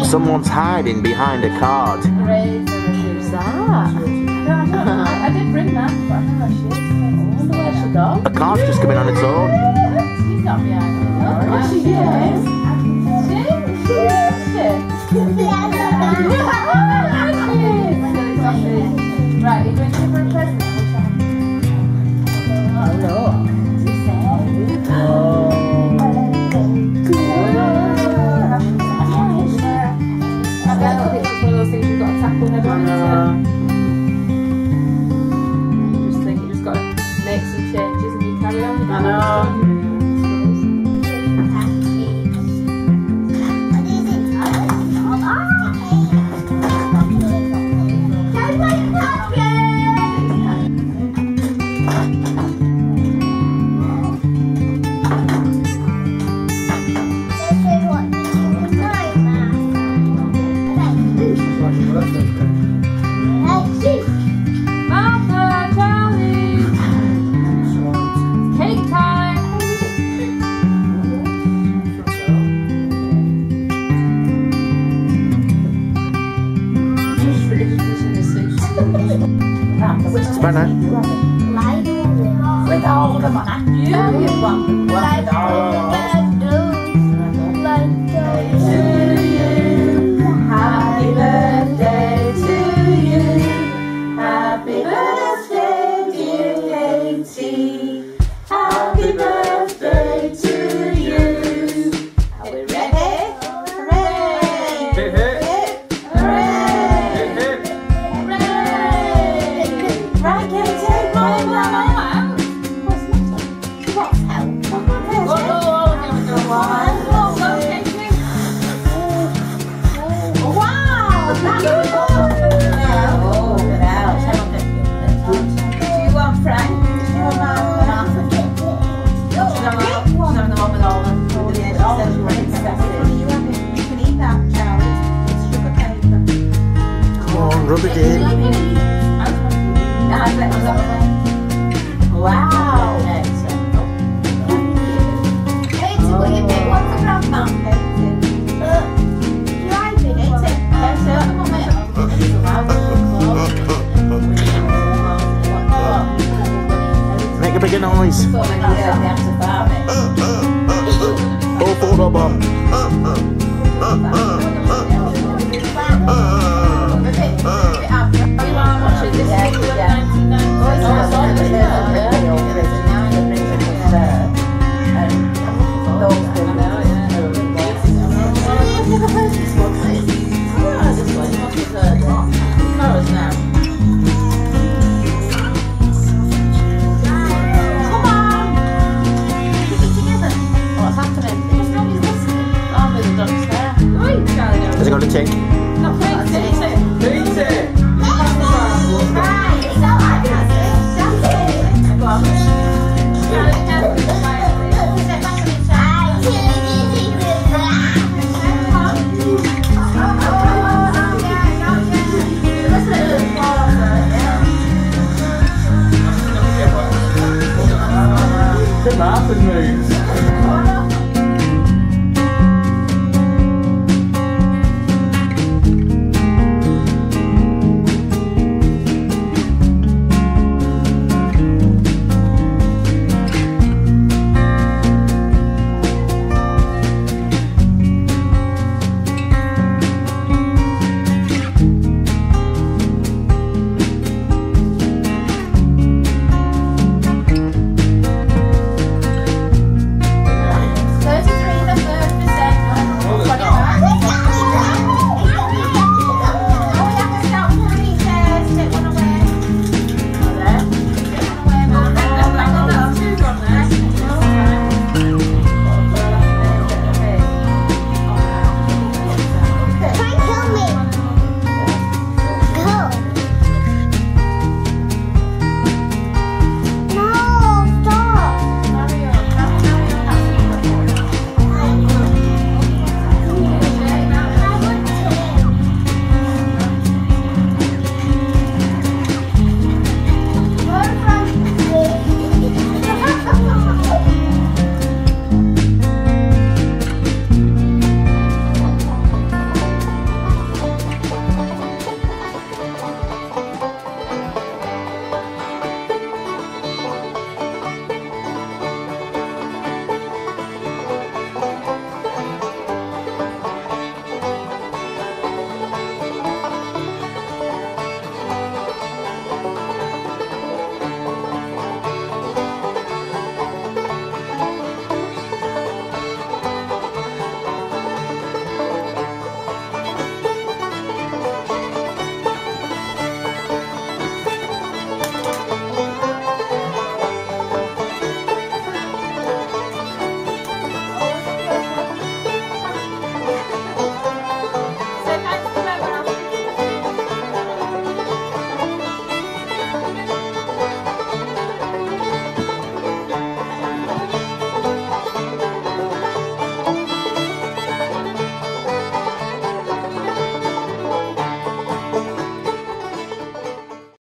Someone's hiding behind a card. Who's that? I did bring that, but I don't know where she is. I wonder where she got. A card's just coming on its own. She's not behind me. Oh, she is. Right, are you going to give her a present? Oh, no. Spanner. With all the money. You want the all. Happy birthday to you. Happy birthday, dear Katie. Happy birthday to you. Are we ready? Hooray! Hip hip. Hooray! Hip hip. Right, Katie, take my hand. What's help? Wow! That's good! Do you want Frank? Do you want Martha? She's having them up with all them. You can eat that, Charlie. It's sugar paper. Come on, rub it in. Wow! Katie, will you pick one for Grandma? Driving it. Make a bigger noise. Oh, for the bomb. Has it got a tick?